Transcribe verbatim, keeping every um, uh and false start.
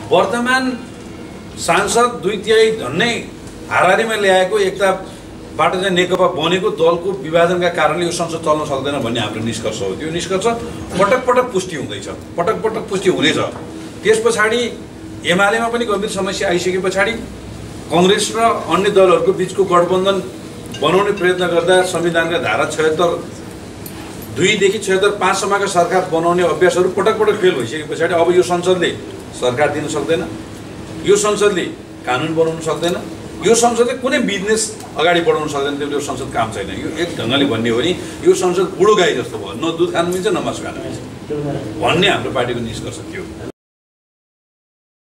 वर्तमान सांसद दुई तिहाई झन्नै हाराहारीमा ल्याएको एकताबाट चाहिँ नेकपा बनेको दलको विभाजनका कारणले यो संसद चल्न सक्दैन भन्ने हाम्रो निष्कर्ष हो। त्यो निष्कर्ष पटक पटक पुष्टि हुँदैछ, पटक पटक पुष्टि हुनेछ। त्यस पछाडि एमालेमा पनि गम्भीर समस्या आइसके पछाडि कांग्रेस र अन्य दलहरूको बीचको गठबन्धन बनाउने प्रयत्न गर्दा संविधानका धारा छयत्तर दुईदेखि छयत्तर पाँचसम्मका सरकार बनाउने अभ्यासहरू पटक पटक फेल भइसके पछाडि अब यो संसदले सरकार दिन सक्दैन, यो संसदले कानुन बनाउन सक्दैन, यो संसदले कुनै बिजनेस अगाडि बढाउन सक्दैन। त्यो यो संसद काम छैन। यो एक ढङ्गले भन्ने हो भने यो संसद बुढो गाई जस्तो भयो, न दुध खानु मिल्छ न मासु खानु मिल्छ भन्ने हाम्रो पार्टीको निष्कर्ष थियो।